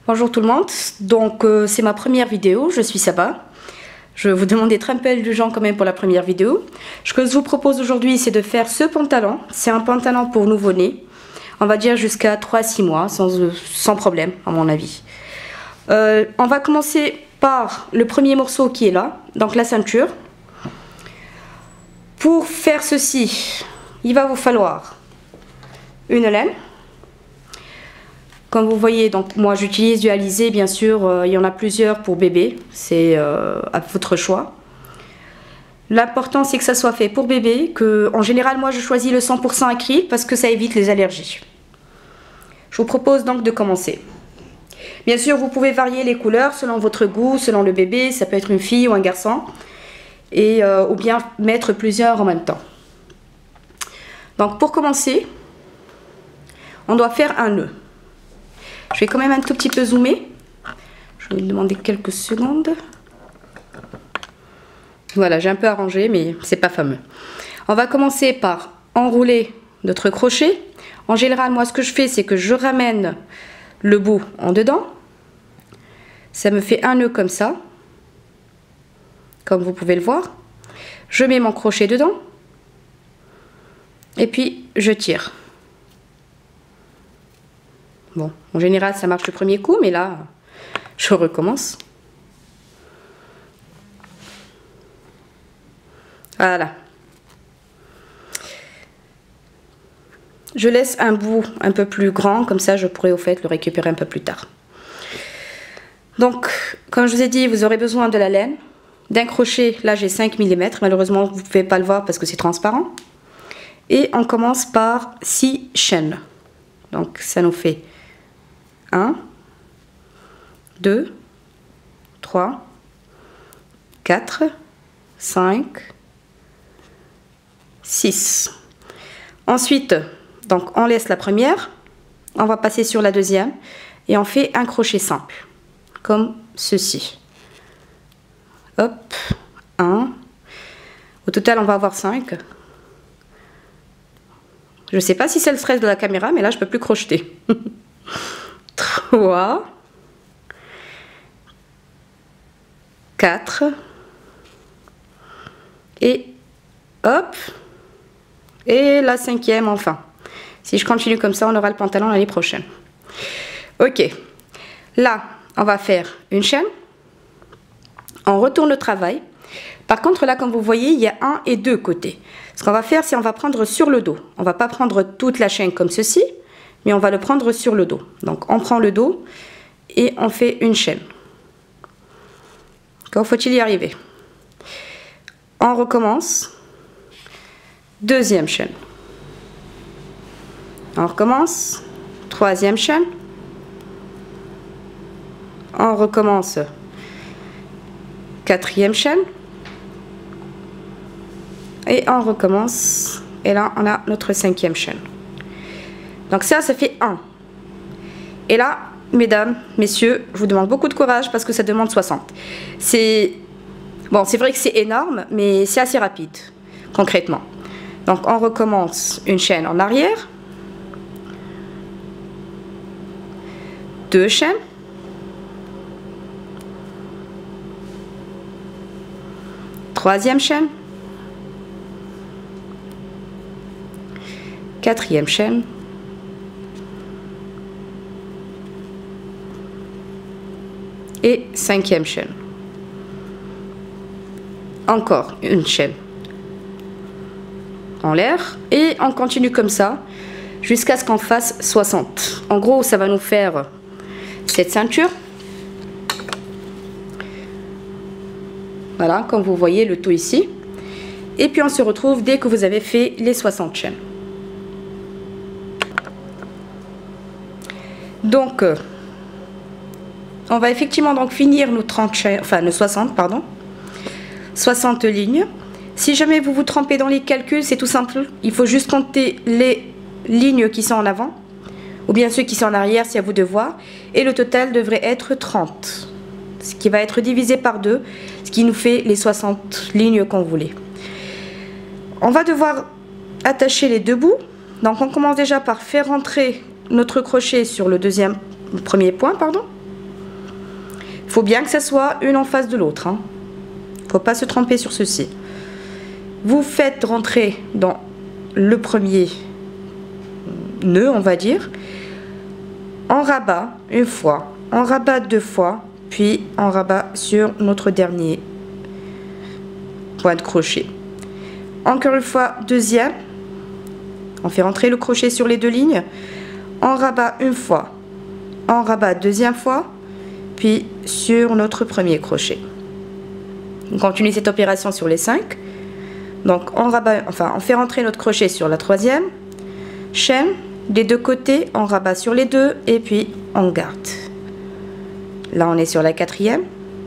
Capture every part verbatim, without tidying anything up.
Bonjour tout le monde, donc euh, c'est ma première vidéo, je suis Saba. Je vous demande d'être un peu indulgent quand même pour la première vidéo. Ce que je vous propose aujourd'hui, c'est de faire ce pantalon. C'est un pantalon pour nouveau-né, on va dire jusqu'à trois à six mois, sans, sans problème à mon avis. Euh, on va commencer par le premier morceau qui est là, donc la ceinture. Pour faire ceci, il va vous falloir une laine. Comme vous voyez, donc moi j'utilise du Alizé, bien sûr, euh, il y en a plusieurs pour bébé, c'est euh, à votre choix. L'important c'est que ça soit fait pour bébé, que en général moi je choisis le cent pour cent acrylique parce que ça évite les allergies. Je vous propose donc de commencer. Bien sûr, vous pouvez varier les couleurs selon votre goût, selon le bébé, ça peut être une fille ou un garçon, et, euh, ou bien mettre plusieurs en même temps. Donc pour commencer, on doit faire un nœud. Je vais quand même un tout petit peu zoomer. Je vais vous demander quelques secondes. Voilà, j'ai un peu arrangé, mais c'est pas fameux. On va commencer par enrouler notre crochet. En général, moi, ce que je fais, c'est que je ramène le bout en dedans. Ça me fait un nœud comme ça, comme vous pouvez le voir. Je mets mon crochet dedans. Et puis, je tire. Bon, en général, ça marche le premier coup, mais là, je recommence. Voilà. Je laisse un bout un peu plus grand, comme ça, je pourrai au fait le récupérer un peu plus tard. Donc, comme je vous ai dit, vous aurez besoin de la laine, d'un crochet. Là, j'ai cinq millimètres. Malheureusement, vous ne pouvez pas le voir parce que c'est transparent. Et on commence par six chaînes. Donc, ça nous fait un, deux, trois, quatre, cinq, six. Ensuite, donc on laisse la première, on va passer sur la deuxième et on fait un crochet simple, comme ceci. Hop, un. Au total, on va avoir cinq. Je ne sais pas si c'est le stress de la caméra, mais là, je ne peux plus crocheter. trois, quatre, et hop, et la cinquième enfin. Si je continue comme ça, on aura le pantalon l'année prochaine. Ok, là, on va faire une chaîne, on retourne le travail. Par contre, là, comme vous voyez, il y a un et deux côtés. Ce qu'on va faire, c'est on va prendre sur le dos. On ne va pas prendre toute la chaîne comme ceci, mais on va le prendre sur le dos. Donc on prend le dos et on fait une chaîne. Quand faut-il y arriver? On recommence. Deuxième chaîne. On recommence. Troisième chaîne. On recommence. Quatrième chaîne. Et on recommence. Et là, on a notre cinquième chaîne. Donc ça, ça fait un. Et là, mesdames, messieurs, je vous demande beaucoup de courage parce que ça demande soixante. C'est bon, c'est vrai que c'est énorme, mais c'est assez rapide, concrètement. Donc on recommence une chaîne en arrière. Deux chaînes. Troisième chaîne. Quatrième chaîne. Et cinquième chaîne. Encore une chaîne en l'air et on continue comme ça jusqu'à ce qu'on fasse soixante. En gros, ça va nous faire cette ceinture. Voilà, comme vous voyez le tout ici. Et puis on se retrouve dès que vous avez fait les soixante chaînes. Donc on va effectivement donc finir nos trente chaînes, enfin nos soixante, pardon, soixante lignes. Si jamais vous vous trompez dans les calculs, c'est tout simple. Il faut juste compter les lignes qui sont en avant, ou bien ceux qui sont en arrière, c'est à vous de voir. Et le total devrait être trente, ce qui va être divisé par deux, ce qui nous fait les soixante lignes qu'on voulait. On va devoir attacher les deux bouts. Donc on commence déjà par faire rentrer notre crochet sur le deuxième, le premier point, pardon. faut bien que ça soit une en face de l'autre, hein. Faut pas se tromper sur ceci. Vous faites rentrer dans le premier nœud, on va dire, en rabat une fois, en rabat deux fois, puis en rabat sur notre dernier point de crochet. Encore une fois, deuxième, on fait rentrer le crochet sur les deux lignes, en rabat une fois, en rabat deuxième fois, puis sur notre premier crochet. On continue cette opération sur les cinq. Donc on rabat, enfin on fait rentrer notre crochet sur la troisième, chaîne des deux côtés, on rabat sur les deux et puis on garde. Là on est sur la quatrième,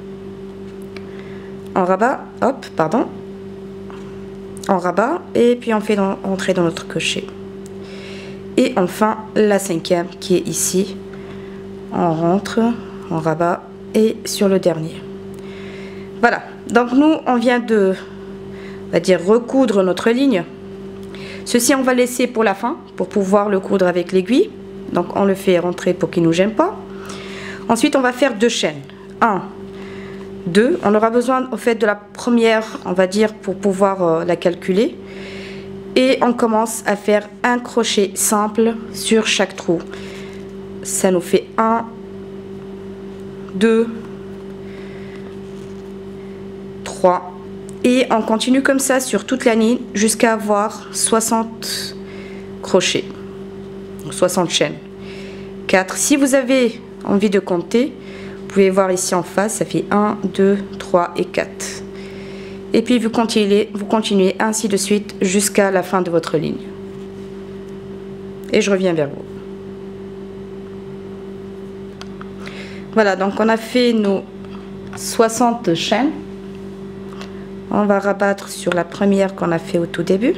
on rabat, hop, pardon, on rabat et puis on fait dans, rentrer dans notre crochet. Et enfin la cinquième qui est ici, on rentre, on rabat et sur le dernier. Voilà, donc nous on vient de, on va dire, recoudre notre ligne. Ceci on va laisser pour la fin pour pouvoir le coudre avec l'aiguille. Donc on le fait rentrer pour qu'il ne nous gêne pas. Ensuite on va faire deux chaînes, un, deux, on aura besoin au fait de la première, on va dire, pour pouvoir euh, la calculer. Et on commence à faire un crochet simple sur chaque trou. Ça nous fait un, deux, trois, et on continue comme ça sur toute la ligne jusqu'à avoir soixante crochets, soixante chaînes. quatre. Si vous avez envie de compter, vous pouvez voir ici en face, ça fait un, deux, trois et quatre. Et puis vous continuez, vous continuez ainsi de suite jusqu'à la fin de votre ligne. Et je reviens vers vous. Voilà, donc on a fait nos soixante chaînes. On va rabattre sur la première qu'on a fait au tout début.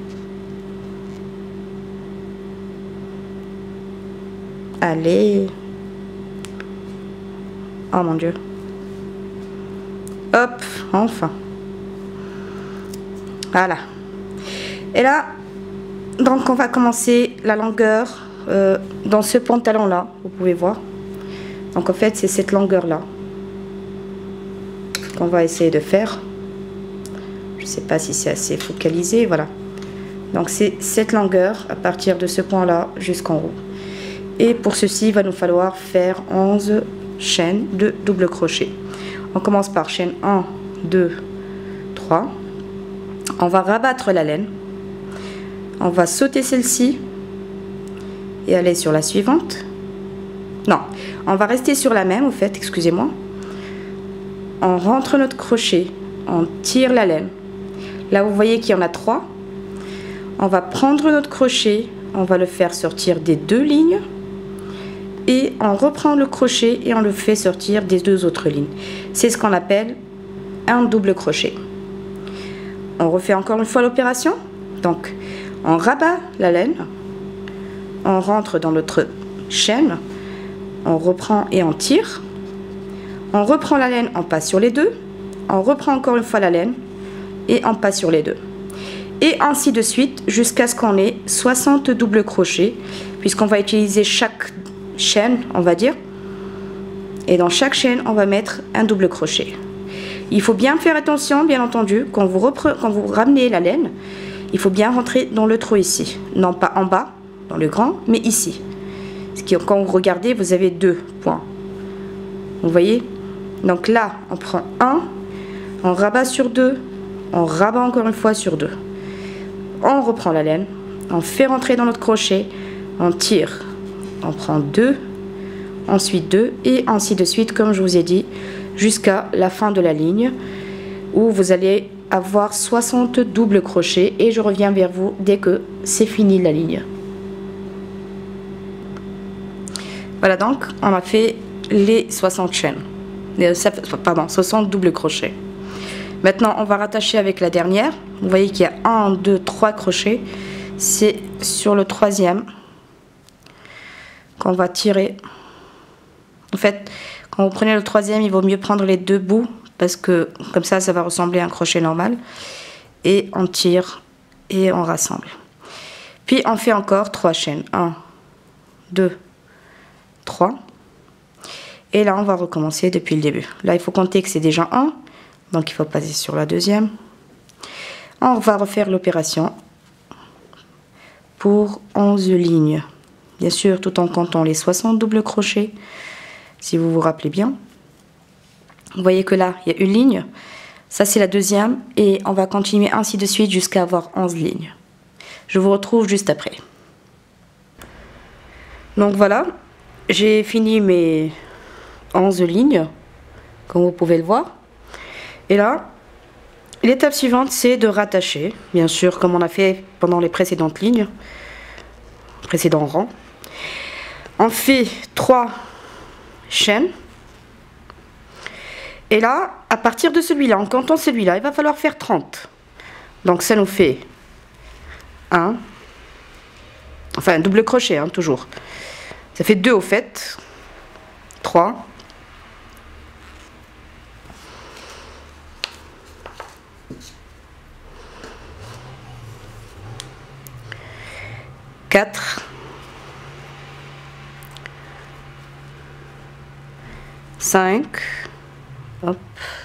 Allez. Oh mon Dieu. Hop, enfin. Voilà. Et là, donc on va commencer la longueur euh, dans ce pantalon là, vous pouvez voir. Donc en fait c'est cette longueur là qu'on va essayer de faire. Je sais pas si c'est assez focalisé, voilà. Donc c'est cette longueur à partir de ce point là jusqu'en haut. Et pour ceci il va nous falloir faire onze chaînes de double crochet. On commence par chaîne un, deux, trois. On va rabattre la laine, on va sauter celle-ci et aller sur la suivante. Non, on va rester sur la même, au fait, excusez-moi. On rentre notre crochet, on tire la laine. Là vous voyez qu'il y en a trois. On va prendre notre crochet, on va le faire sortir des deux lignes et on reprend le crochet et on le fait sortir des deux autres lignes. C'est ce qu'on appelle un double crochet. On refait encore une fois l'opération. Donc on rabat la laine, on rentre dans notre chaîne, on reprend et on tire, on reprend la laine, on passe sur les deux, on reprend encore une fois la laine et on passe sur les deux, et ainsi de suite jusqu'à ce qu'on ait soixante doubles crochets, puisqu'on va utiliser chaque chaîne, on va dire, et dans chaque chaîne on va mettre un double crochet. Il faut bien faire attention, bien entendu, quand vous, quand vous ramenez la laine, il faut bien rentrer dans le trou ici, non pas en bas dans le grand, mais ici. Ce qui, quand vous regardez, vous avez deux points. Vous voyez? Donc là on prend un, on rabat sur deux, on rabat encore une fois sur deux, on reprend la laine, on fait rentrer dans notre crochet, on tire, on prend deux, ensuite deux, et ainsi de suite, comme je vous ai dit, jusqu'à la fin de la ligne où vous allez avoir soixante doubles crochets, et je reviens vers vous dès que c'est fini la ligne. Voilà, donc on a fait les soixante chaînes, pardon, soixante doubles crochets. Maintenant on va rattacher avec la dernière. Vous voyez qu'il y a un, deux, trois crochets. C'est sur le troisième qu'on va tirer. En fait, quand vous prenez le troisième, il vaut mieux prendre les deux bouts, parce que comme ça, ça va ressembler à un crochet normal. Et on tire et on rassemble. Puis on fait encore trois chaînes. un, deux, trois. Et là, on va recommencer depuis le début. Là, il faut compter que c'est déjà un. Donc, il faut passer sur la deuxième. On va refaire l'opération pour onze lignes. Bien sûr, tout en comptant les soixante doubles crochets, si vous vous rappelez bien. Vous voyez que là, il y a une ligne. Ça, c'est la deuxième. Et on va continuer ainsi de suite jusqu'à avoir onze lignes. Je vous retrouve juste après. Donc voilà, j'ai fini mes onze lignes, comme vous pouvez le voir. Et là, l'étape suivante, c'est de rattacher, bien sûr, comme on a fait pendant les précédentes lignes, précédents rangs. On fait trois chaînes. Et là, à partir de celui-là, en comptant celui-là, il va falloir faire trente. Donc ça nous fait un, enfin un double crochet, hein, toujours. Ça fait deux au fait, trois, quatre, cinq, hop,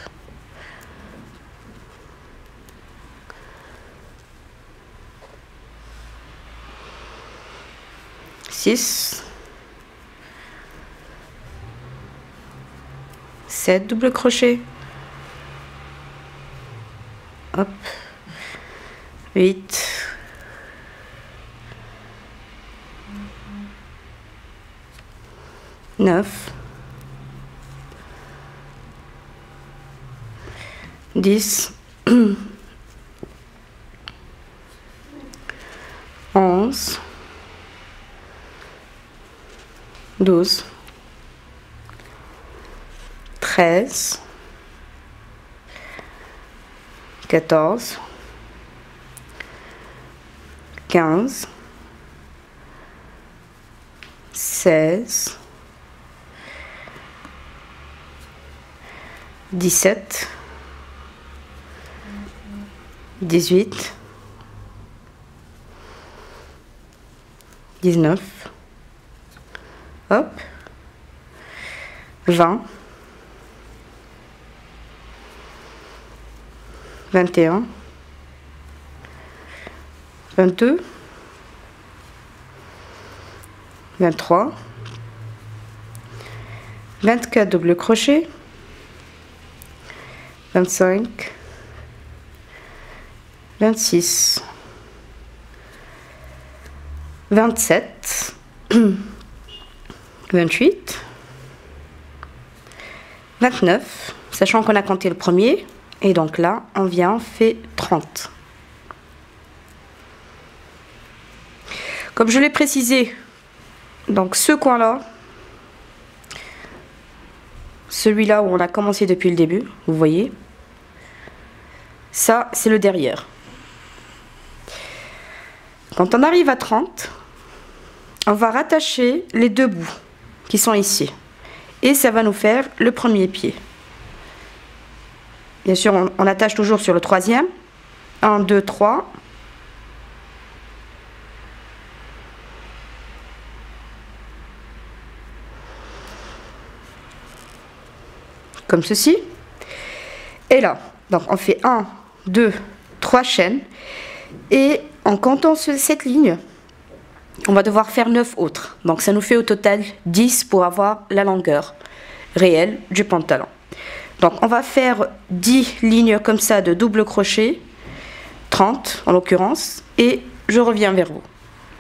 six, sept double crochet, hop, huit, neuf, dix, onze, douze, treize, quatorze, quinze, seize, dix-sept, dix-huit, dix-neuf, hop, vingt, vingt et un, vingt-deux, vingt-trois, vingt-quatre double crochet, vingt-cinq, vingt-six, vingt-sept, vingt-huit, vingt-neuf, sachant qu'on a compté le premier, et donc là, on vient, on fait trente. Comme je l'ai précisé, donc ce coin-là, celui-là où on a commencé depuis le début, vous voyez, ça, c'est le derrière. Quand on arrive à trente, on va rattacher les deux bouts qui sont ici. Et ça va nous faire le premier pied. Bien sûr, on, on attache toujours sur le troisième. un, deux, trois. Comme ceci. Et là, donc on fait un, deux, trois chaînes. Et en comptant cette ligne, on va devoir faire neuf autres. Donc ça nous fait au total dix pour avoir la longueur réelle du pantalon. Donc on va faire dix lignes comme ça de double crochet, trente en l'occurrence, et je reviens vers vous.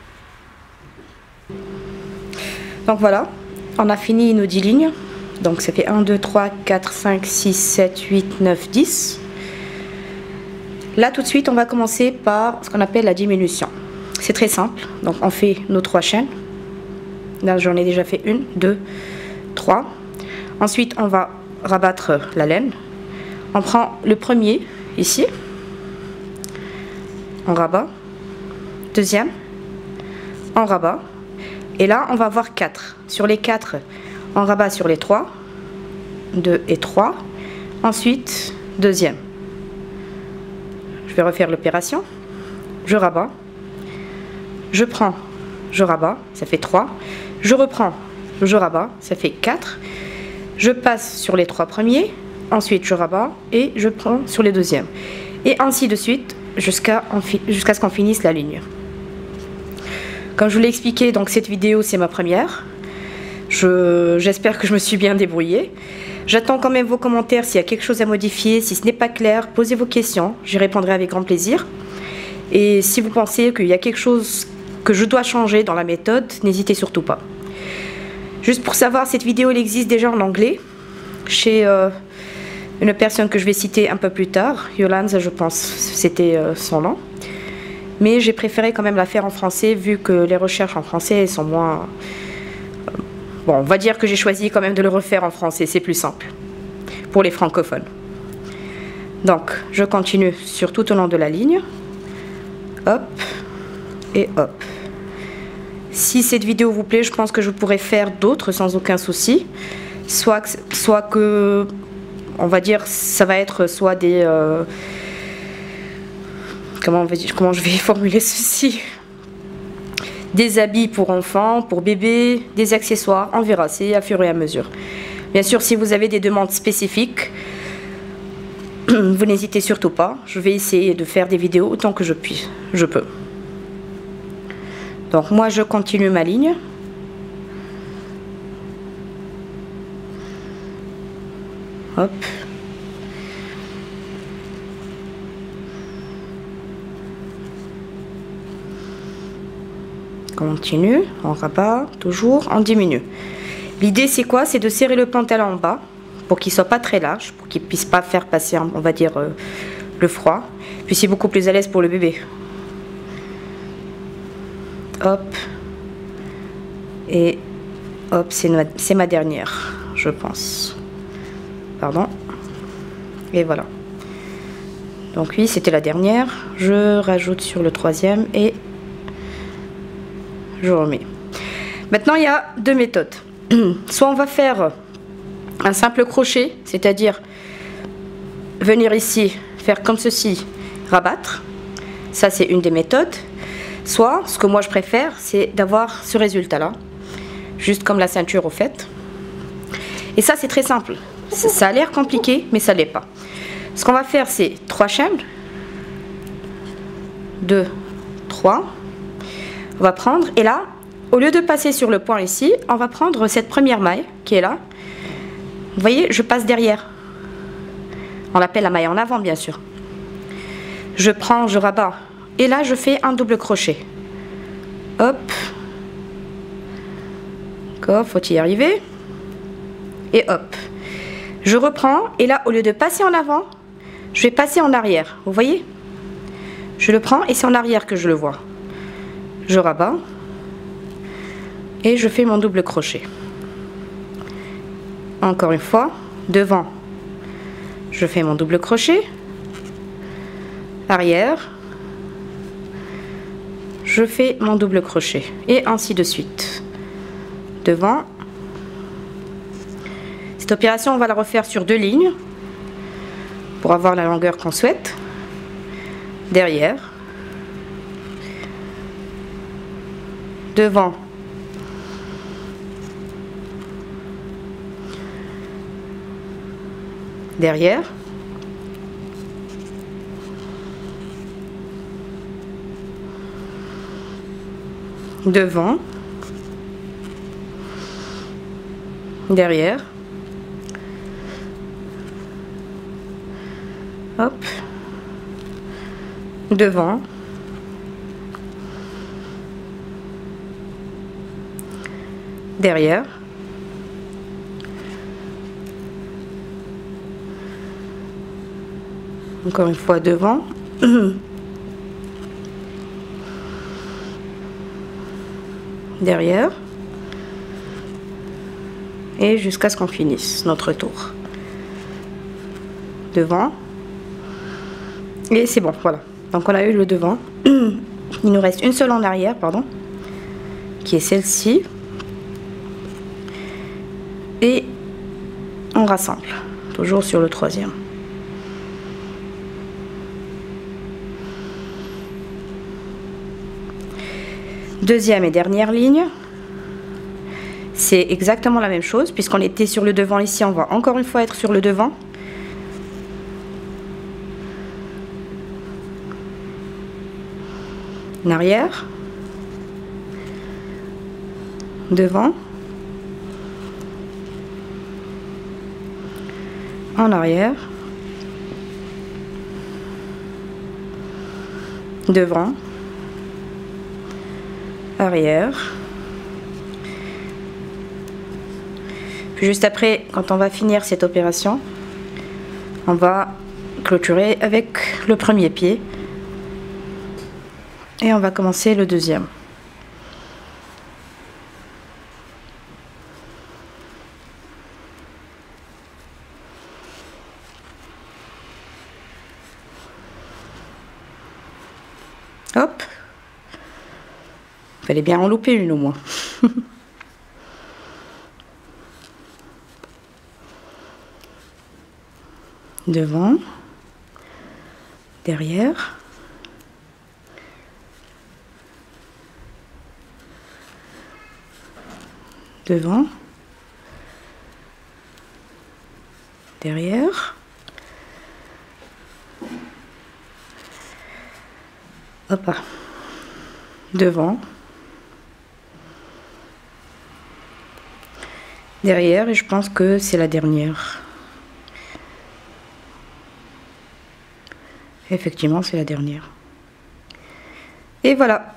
Donc voilà, on a fini nos dix lignes. Donc ça fait un, deux, trois, quatre, cinq, six, sept, huit, neuf, dix. Là tout de suite on va commencer par ce qu'on appelle la diminution. C'est très simple, donc on fait nos trois chaînes. Là j'en ai déjà fait une, deux, trois. Ensuite on va rabattre la laine. On prend le premier ici, on rabat, deuxième, on rabat, et là on va avoir quatre. Sur les quatre, on rabat sur les trois, deux et trois. Ensuite deuxième. Je vais refaire l'opération. Je rabats, je prends, je rabats, ça fait trois. Je reprends, je rabats, ça fait quatre. Je passe sur les trois premiers, ensuite je rabats et je prends sur les deuxièmes. Et ainsi de suite jusqu'à jusqu'à ce qu'on finisse la ligne. Comme je vous l'ai expliqué, donc cette vidéo c'est ma première. Je, j'espère que je me suis bien débrouillée. J'attends quand même vos commentaires s'il y a quelque chose à modifier. Si ce n'est pas clair, posez vos questions, j'y répondrai avec grand plaisir. Et si vous pensez qu'il y a quelque chose que je dois changer dans la méthode, n'hésitez surtout pas. Juste pour savoir, cette vidéo elle existe déjà en anglais chez euh, une personne que je vais citer un peu plus tard, Yolanda, je pense, c'était euh, son nom. Mais j'ai préféré quand même la faire en français vu que les recherches en français sont moins... Euh, bon, on va dire que j'ai choisi quand même de le refaire en français, c'est plus simple pour les francophones. Donc, je continue sur tout au long de la ligne. Hop et hop. Si cette vidéo vous plaît, je pense que je pourrais faire d'autres sans aucun souci. Soit, soit que, on va dire, ça va être soit des... Euh, comment, on va dire, comment je vais formuler ceci? Des habits pour enfants, pour bébés, des accessoires, on verra, c'est à fur et à mesure. Bien sûr, si vous avez des demandes spécifiques, vous n'hésitez surtout pas. Je vais essayer de faire des vidéos autant que je puis, je peux. Donc moi je continue ma ligne. Hop. Continue, on rabat, toujours, on diminue. L'idée c'est quoi? C'est de serrer le pantalon en bas pour qu'il soit pas très large, pour qu'il puisse pas faire passer, on va dire, euh, le froid. Puis c'est beaucoup plus à l'aise pour le bébé. Hop. Et hop, c'est ma, c'est ma dernière, je pense. Pardon. Et voilà. Donc oui, c'était la dernière. Je rajoute sur le troisième et je remets. Maintenant, il y a deux méthodes. Soit on va faire un simple crochet, c'est-à-dire venir ici, faire comme ceci, rabattre. Ça, c'est une des méthodes. Soit, ce que moi je préfère, c'est d'avoir ce résultat-là, juste comme la ceinture au fait. Et ça, c'est très simple. Ça, ça a l'air compliqué, mais ça l'est pas. Ce qu'on va faire, c'est trois chaînes, deux, trois. On va prendre, et là, au lieu de passer sur le point ici, on va prendre cette première maille qui est là. Vous voyez, je passe derrière. On l'appelle la maille en avant, bien sûr. Je prends, je rabats. Et là, je fais un double crochet. Hop. D'accord, faut y arriver. Et hop. Je reprends. Et là, au lieu de passer en avant, je vais passer en arrière. Vous voyez? Je le prends et c'est en arrière que je le vois. Je rabats. Et je fais mon double crochet. Encore une fois, devant, je fais mon double crochet. Arrière. Je fais mon double crochet et ainsi de suite. Devant. Cette opération, on va la refaire sur deux lignes pour avoir la longueur qu'on souhaite. Derrière. Devant. Derrière. Devant, derrière, hop, devant, derrière, encore une fois devant, derrière, et jusqu'à ce qu'on finisse notre tour. Devant, et c'est bon, voilà. Donc on a eu le devant. Il nous reste une seule en arrière, pardon, qui est celle-ci. Et on rassemble, toujours sur le troisième. Deuxième et dernière ligne. c'est exactement la même chose, puisqu'on était sur le devant ici, on va encore une fois être sur le devant. En arrière, devant, en arrière, devant, arrière. Puis juste après, quand on va finir cette opération, on va clôturer avec le premier pied et on va commencer le deuxième. Hop, fallait bien en louper une au moins. Devant, derrière, devant, derrière, hop là, devant, derrière, et je pense que c'est la dernière. Effectivement, c'est la dernière. Et voilà.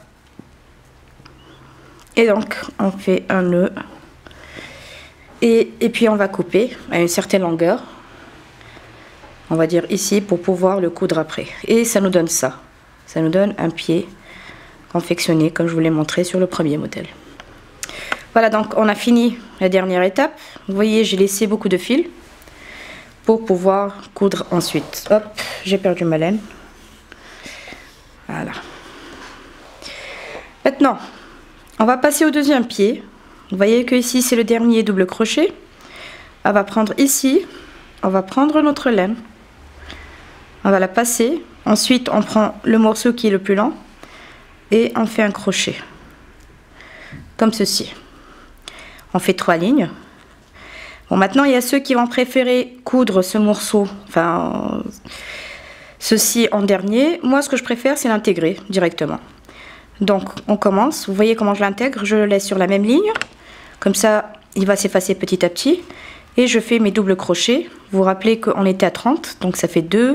Et donc, on fait un nœud. Et, et puis, on va couper à une certaine longueur. On va dire ici, pour pouvoir le coudre après. Et ça nous donne ça. Ça nous donne un pied confectionné, comme je vous l'ai montré sur le premier modèle. Voilà, donc on a fini la dernière étape. Vous voyez, j'ai laissé beaucoup de fil pour pouvoir coudre ensuite. Hop, j'ai perdu ma laine. Voilà. Maintenant, on va passer au deuxième pied. Vous voyez que ici c'est le dernier double crochet. On va prendre ici, on va prendre notre laine, on va la passer. Ensuite, on prend le morceau qui est le plus long et on fait un crochet, comme ceci. On fait trois lignes. Bon, maintenant, il y a ceux qui vont préférer coudre ce morceau, enfin, ceci en dernier. Moi, ce que je préfère, c'est l'intégrer directement. Donc, on commence. Vous voyez comment je l'intègre? Je le laisse sur la même ligne. Comme ça, il va s'effacer petit à petit. Et je fais mes doubles crochets. Vous vous rappelez qu'on était à trente. Donc, ça fait deux,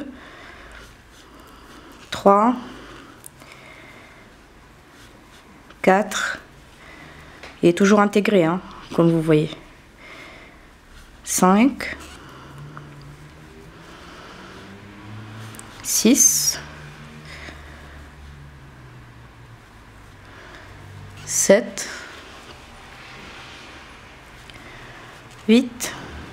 trois, quatre. Il est toujours intégré, hein, comme vous voyez. cinq, six, sept, huit,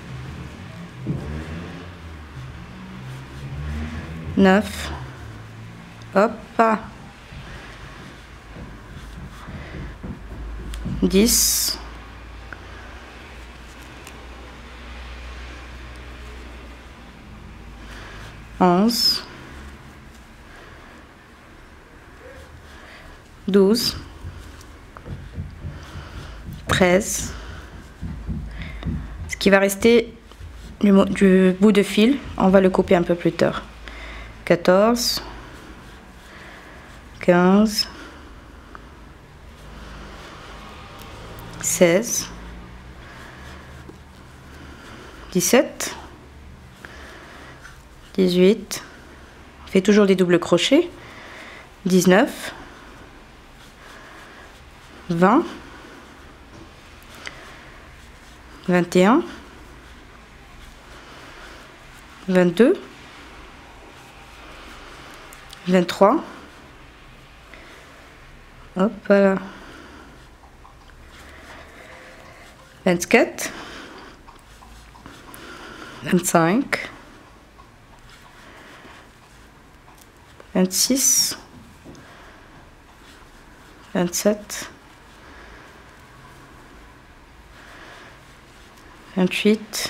neuf, hop, dix, onze, douze, treize. Ce qui va rester du, du bout de fil, on va le couper un peu plus tard. quatorze, quinze, seize, dix-sept, dix-huit, on fait toujours des doubles crochets, dix-neuf, vingt, vingt et un, vingt-deux, vingt-trois, hop là, vingt-quatre, vingt-cinq, vingt-six, vingt-sept, vingt-huit,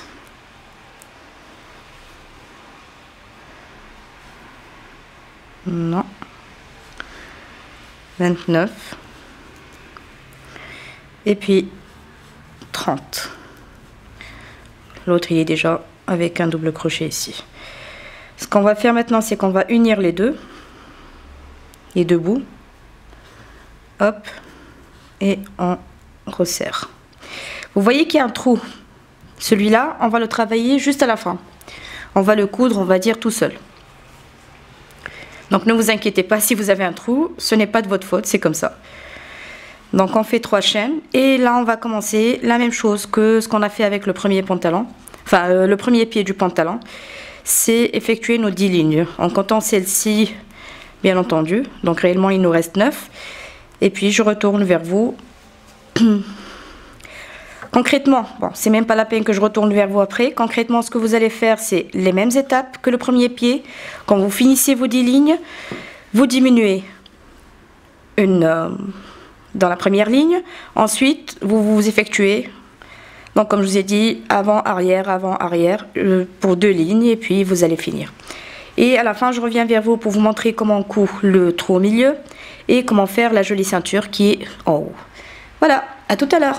non, vingt-neuf, et puis trente. L'autre il est déjà avec un double crochet ici. Ce qu'on va faire maintenant, c'est qu'on va unir les deux, les deux bouts, hop, et on resserre. Vous voyez qu'il y a un trou. Celui-là, on va le travailler juste à la fin. On va le coudre, on va dire, tout seul. Donc ne vous inquiétez pas si vous avez un trou, ce n'est pas de votre faute, c'est comme ça. Donc on fait trois chaînes et là on va commencer la même chose que ce qu'on a fait avec le premier pantalon, enfin euh, le premier pied du pantalon. C'est effectuer nos dix lignes en comptant celle-ci bien entendu, donc réellement il nous reste neuf et puis je retourne vers vous. Concrètement, bon, c'est même pas la peine que je retourne vers vous après. Concrètement, ce que vous allez faire, c'est les mêmes étapes que le premier pied. Quand vous finissez vos dix lignes, vous diminuez une euh, dans la première ligne. Ensuite, vous vous effectuez, donc comme je vous ai dit, avant, arrière, avant, arrière, euh, pour deux lignes, et puis vous allez finir. Et à la fin, je reviens vers vous pour vous montrer comment on coud le trou au milieu et comment faire la jolie ceinture qui est en haut. Voilà, à tout à l'heure.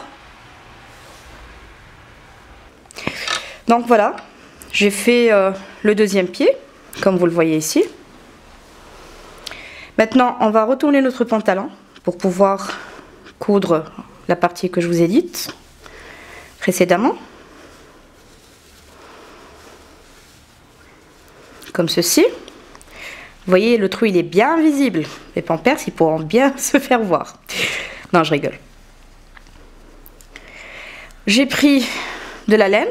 Donc voilà, j'ai fait euh, le deuxième pied, comme vous le voyez ici. Maintenant, on va retourner notre pantalon pour pouvoir coudre la partie que je vous ai dite précédemment. Comme ceci. Vous voyez, le trou, il est bien visible. Les pampers, ils pourront bien se faire voir. Non, je rigole. J'ai pris de la laine.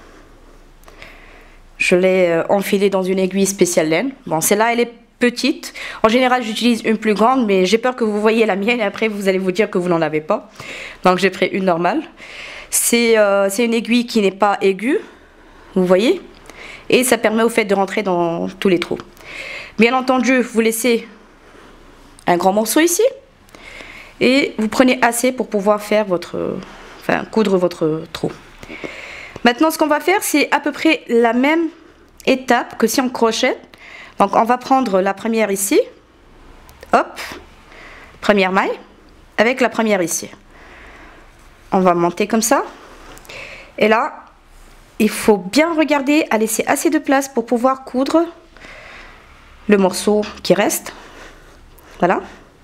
Je l'ai enfilée dans une aiguille spéciale laine. Bon, celle-là, elle est petite. En général, j'utilise une plus grande, mais j'ai peur que vous voyez la mienne et après, vous allez vous dire que vous n'en avez pas. Donc, j'ai pris une normale. C'est euh, c'est une aiguille qui n'est pas aiguë, vous voyez. Et ça permet au fait de rentrer dans tous les trous. Bien entendu, vous laissez un grand morceau ici. Et vous prenez assez pour pouvoir faire votre... Enfin, coudre votre trou. Maintenant, ce qu'on va faire, c'est à peu près la même étape que si on crochette. Donc, on va prendre la première ici. Hop. Première maille. Avec la première ici. On va monter comme ça. Et là, il faut bien regarder à laisser assez de place pour pouvoir coudre le morceau qui reste. Voilà.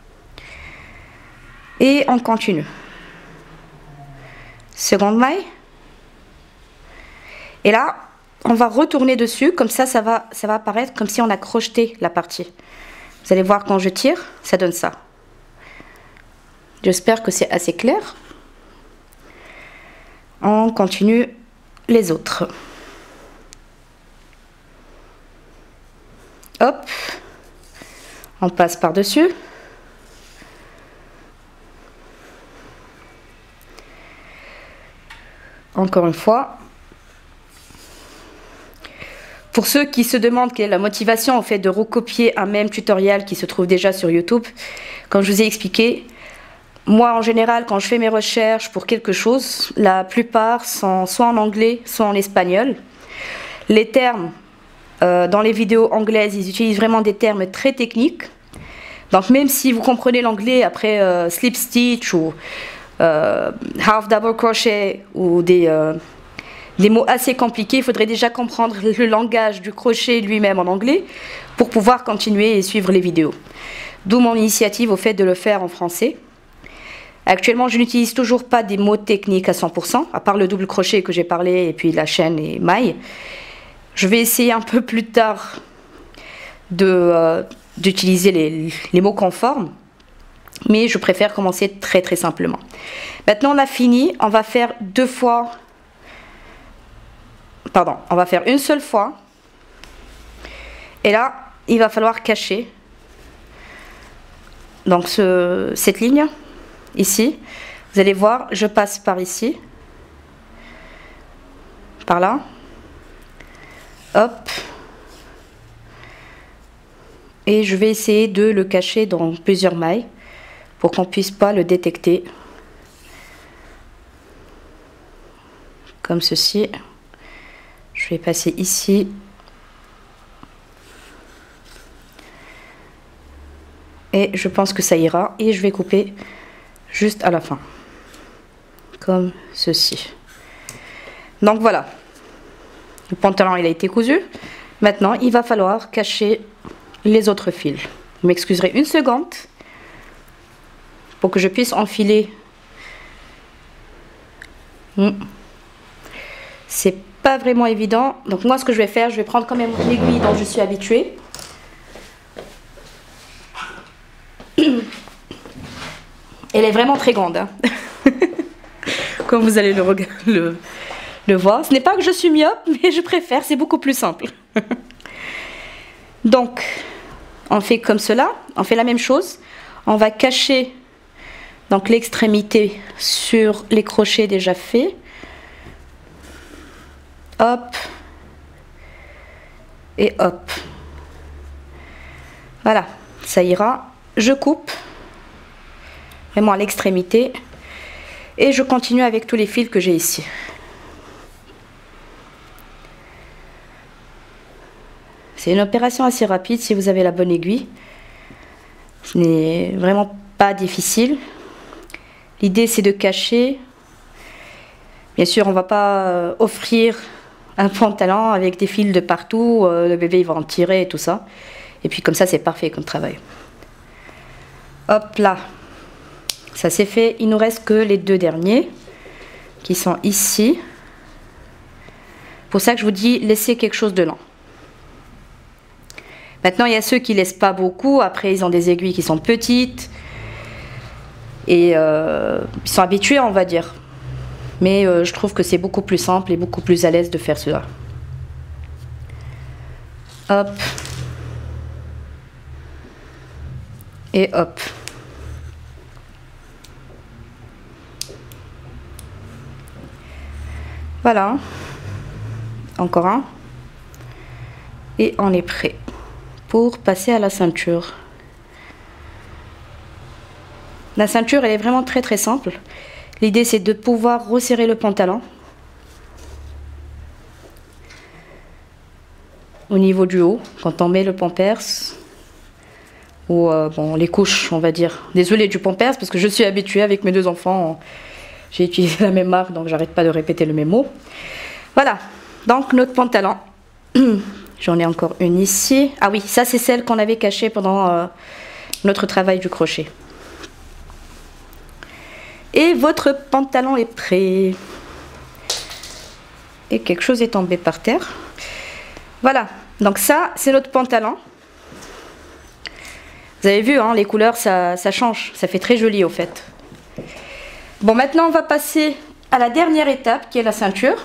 Et on continue. Seconde maille. Et là, on va retourner dessus, comme ça, ça va, ça va apparaître comme si on a crocheté la partie. Vous allez voir quand je tire, ça donne ça. J'espère que c'est assez clair. On continue les autres. Hop, on passe par-dessus. Encore une fois. Pour ceux qui se demandent quelle est la motivation en fait de recopier un même tutoriel qui se trouve déjà sur YouTube, comme je vous ai expliqué, moi en général quand je fais mes recherches pour quelque chose, la plupart sont soit en anglais, soit en espagnol. Les termes euh, dans les vidéos anglaises, ils utilisent vraiment des termes très techniques. Donc même si vous comprenez l'anglais après euh, slip stitch ou euh, half double crochet ou des... Euh, Des mots assez compliqués, il faudrait déjà comprendre le langage du crochet lui-même en anglais pour pouvoir continuer et suivre les vidéos. D'où mon initiative au fait de le faire en français. Actuellement, je n'utilise toujours pas des mots techniques à cent pour cent, à part le double crochet que j'ai parlé et puis la chaîne et maille. Je vais essayer un peu plus tard de, euh, d'utiliser les, les mots conformes, mais je préfère commencer très très simplement. Maintenant, on a fini, on va faire deux fois... Pardon, on va faire une seule fois. Et là, il va falloir cacher. Donc ce, cette ligne, ici. Vous allez voir, je passe par ici. Par là. Hop. Et je vais essayer de le cacher dans plusieurs mailles pour qu'on ne puisse pas le détecter. Comme ceci. Je vais passer ici. Et je pense que ça ira. Et je vais couper juste à la fin. comme ceci. Donc voilà, le pantalon il a été cousu. Maintenant il va falloir cacher les autres fils. Vous m'excuserez une seconde pour que je puisse enfiler. Hmm. C'est pas vraiment évident, donc moi ce que je vais faire, je vais prendre quand même l'aiguille dont je suis habituée. Elle est vraiment très grande, hein. Comme vous allez le, le, le voir. Ce n'est pas que je suis myope, mais je préfère, c'est beaucoup plus simple. Donc, on fait comme cela, on fait la même chose. On va cacher donc l'extrémité sur les crochets déjà faits. Hop. Et hop. Voilà, ça ira. Je coupe vraiment à l'extrémité et je continue avec tous les fils que j'ai ici. C'est une opération assez rapide si vous avez la bonne aiguille. Ce n'est vraiment pas difficile. L'idée c'est de cacher. Bien sûr on ne va pas offrir un pantalon avec des fils de partout, le bébé il va en tirer et tout ça. Et puis comme ça c'est parfait comme travail. Hop là. Ça c'est fait, il nous reste que les deux derniers qui sont ici. Pour ça que je vous dis, laissez quelque chose de lent. Maintenant, il y a ceux qui laissent pas beaucoup. Après, ils ont des aiguilles qui sont petites. Et euh, ils sont habitués, on va dire. Mais euh, je trouve que c'est beaucoup plus simple et beaucoup plus à l'aise de faire cela. Hop. Et hop. Voilà, encore un. Et on est prêt pour passer à la ceinture. La ceinture, elle est vraiment très très simple. L'idée, c'est de pouvoir resserrer le pantalon au niveau du haut, quand on met le pampers, ou euh, bon, les couches, on va dire. Désolée du pampers, parce que je suis habituée avec mes deux enfants. J'ai utilisé la même marque, donc j'arrête pas de répéter le même mot. Voilà, donc notre pantalon. J'en ai encore une ici. Ah oui, ça c'est celle qu'on avait cachée pendant euh, notre travail du crochet. Et votre pantalon est prêt. Et quelque chose est tombé par terre. Voilà, donc ça c'est notre pantalon. Vous avez vu, hein, les couleurs ça, ça change, ça fait très joli au fait. Bon, maintenant on va passer à la dernière étape qui est la ceinture.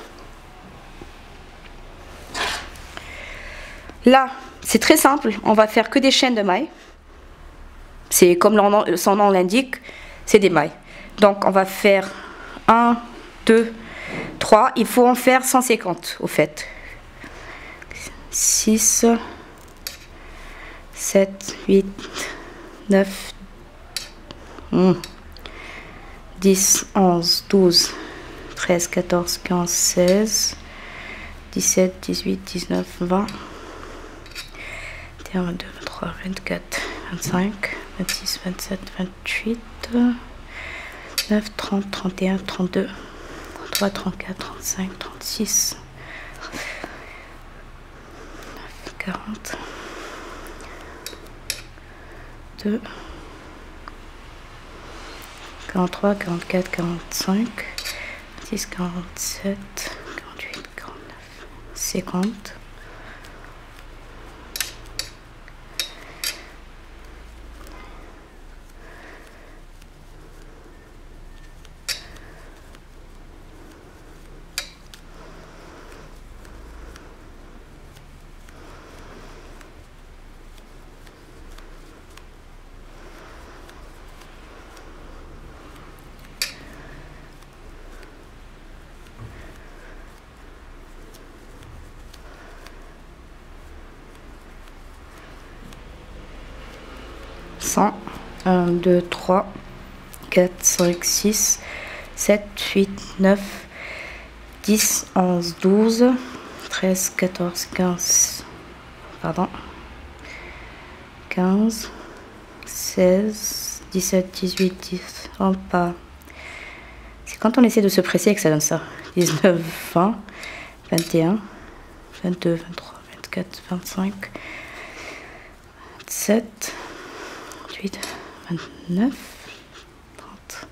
Là, c'est très simple, on va faire que des chaînes de mailles. C'est comme son nom l'indique, c'est des mailles. Donc on va faire un, deux, trois, il faut en faire cent cinquante au fait. six, sept, huit, neuf, dix, onze, douze, treize, quatorze, quinze, seize, dix-sept, dix-huit, dix-neuf, vingt, vingt et un, vingt-deux, vingt-trois, vingt-quatre, vingt-cinq, vingt-six, vingt-sept, vingt-huit, vingt-neuf, trente, trente et un, trente-deux, trente-trois, trente-quatre, trente-cinq, trente-six, quarante, deux, quarante-trois, quarante-quatre, quarante-cinq, quarante-six, quarante-sept, quarante-huit, quarante-neuf, cinquante. cent, un, deux, trois, quatre, cinq, six, sept, huit, neuf, dix, onze, douze, treize, quatorze, quinze, pardon, quinze, seize, dix-sept, dix-huit, dix, pas, C'est quand on essaie de se presser que ça donne ça. dix-neuf, vingt, vingt et un, vingt-deux, vingt-trois, vingt-quatre, vingt-cinq, vingt-sept, vingt-huit, vingt-neuf, trente.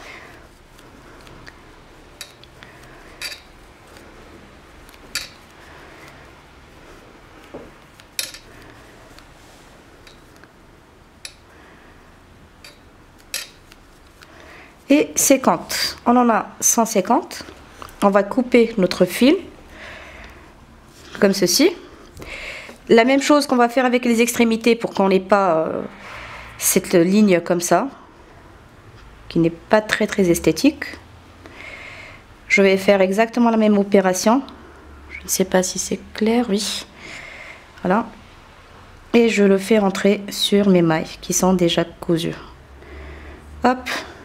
Et cinquante. On en a cent cinquante. On va couper notre fil comme ceci. La même chose qu'on va faire avec les extrémités pour qu'on n'ait pas euh, cette ligne comme ça, qui n'est pas très très esthétique. Je vais faire exactement la même opération. Je ne sais pas si c'est clair, oui. Voilà. Et je le fais rentrer sur mes mailles qui sont déjà cousues. Hop.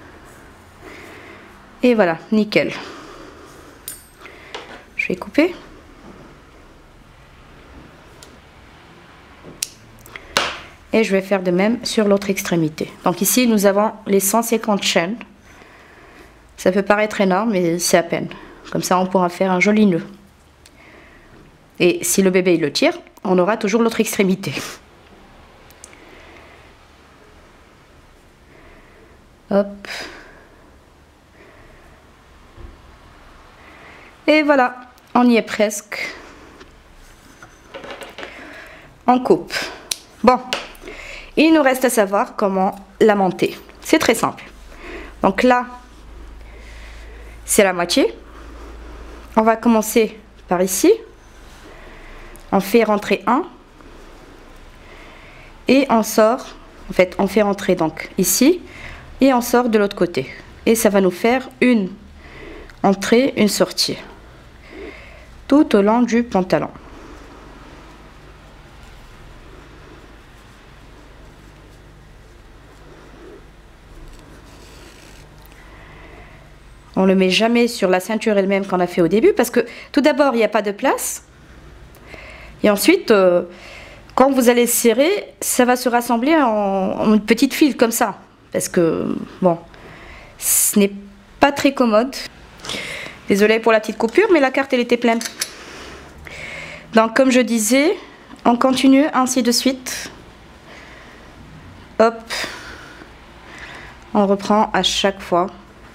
Et voilà, nickel. Je vais couper. Et je vais faire de même sur l'autre extrémité. Donc ici, nous avons les cent cinquante chaînes. Ça peut paraître énorme, mais c'est à peine. Comme ça, on pourra faire un joli nœud. Et si le bébé il le tire, on aura toujours l'autre extrémité. Hop. Et voilà, on y est presque. On coupe. Bon, il nous reste à savoir comment la monter. C'est très simple. Donc là, c'est la moitié. On va commencer par ici. On fait rentrer un. Et on sort, en fait, on fait rentrer donc ici. Et on sort de l'autre côté. Et ça va nous faire une entrée, une sortie. Tout au long du pantalon. On le met jamais sur la ceinture elle-même qu'on a fait au début parce que tout d'abord il n'y a pas de place et ensuite euh, quand vous allez serrer ça va se rassembler en, en une petite file comme ça parce que bon ce n'est pas très commode. Désolée pour la petite coupure, mais la carte elle était pleine. Donc comme je disais, on continue ainsi de suite. Hop. On reprend à chaque fois.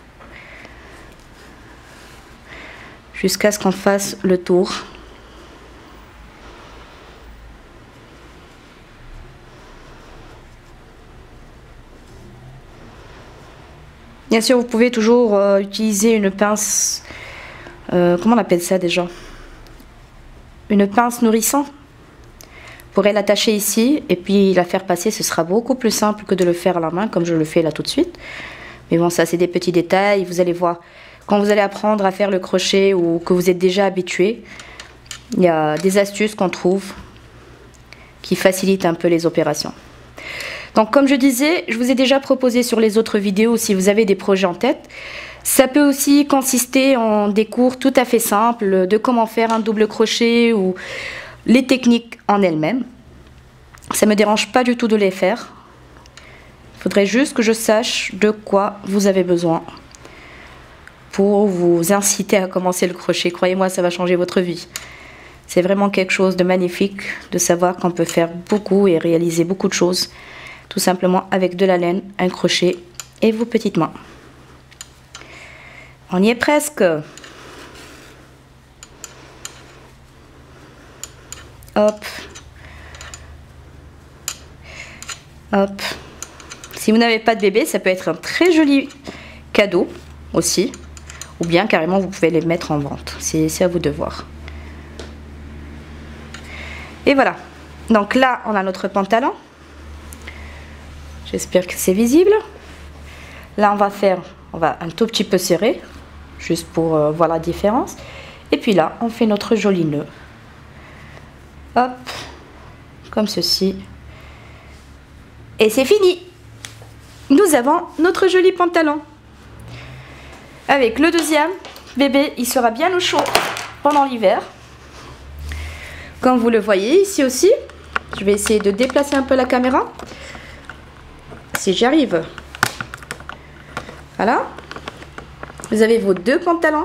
Jusqu'à ce qu'on fasse le tour. Bien sûr, vous pouvez toujours euh, utiliser une pince, euh, comment on appelle ça déjà? Une pince nourrisson. Vous pourrez l'attacher ici et puis la faire passer, ce sera beaucoup plus simple que de le faire à la main comme je le fais là tout de suite. Mais bon, ça c'est des petits détails, vous allez voir. Quand vous allez apprendre à faire le crochet ou que vous êtes déjà habitué, il y a des astuces qu'on trouve qui facilitent un peu les opérations. Donc comme je disais, je vous ai déjà proposé sur les autres vidéos, si vous avez des projets en tête, ça peut aussi consister en des cours tout à fait simples de comment faire un double crochet ou les techniques en elles-mêmes. Ça ne me dérange pas du tout de les faire. Il faudrait juste que je sache de quoi vous avez besoin pour vous inciter à commencer le crochet. Croyez-moi, ça va changer votre vie. C'est vraiment quelque chose de magnifique de savoir qu'on peut faire beaucoup et réaliser beaucoup de choses tout simplement avec de la laine, un crochet et vos petites mains. On y est presque. Hop. Hop. Si vous n'avez pas de bébé, ça peut être un très joli cadeau aussi. Ou bien carrément vous pouvez les mettre en vente. C'est à vous de voir. Et voilà. Donc là, on a notre pantalon. J'espère que c'est visible. Là, on va faire, on va un tout petit peu serrer, juste pour euh, voir la différence. Et puis là, on fait notre joli nœud. Hop, comme ceci. Et c'est fini. Nous avons notre joli pantalon. Avec le deuxième bébé, il sera bien au chaud pendant l'hiver. Comme vous le voyez ici aussi, je vais essayer de déplacer un peu la caméra. Si j'y arrive. Voilà. vous avez vos deux pantalons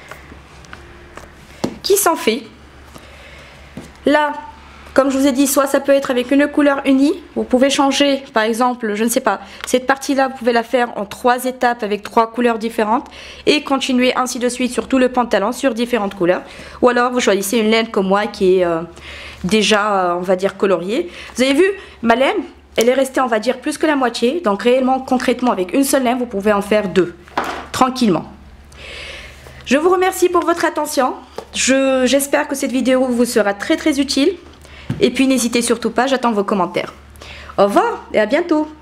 qui sont faits. Là, comme je vous ai dit, soit ça peut être avec une couleur unie. Vous pouvez changer, par exemple, je ne sais pas, cette partie-là, vous pouvez la faire en trois étapes avec trois couleurs différentes et continuer ainsi de suite sur tout le pantalon sur différentes couleurs. Ou alors, vous choisissez une laine comme moi qui est euh, déjà, euh, on va dire, coloriée. Vous avez vu, ma laine, elle est restée, on va dire, plus que la moitié. Donc, réellement, concrètement, avec une seule laine, vous pouvez en faire deux, tranquillement. Je vous remercie pour votre attention. Je, j'espère que cette vidéo vous sera très très utile. Et puis n'hésitez surtout pas, j'attends vos commentaires. Au revoir et à bientôt.